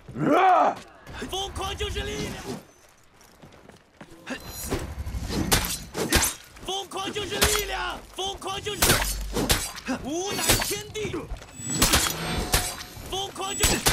疯狂就是力量，疯狂就是力量，疯狂就是无乃天地，疯狂就是。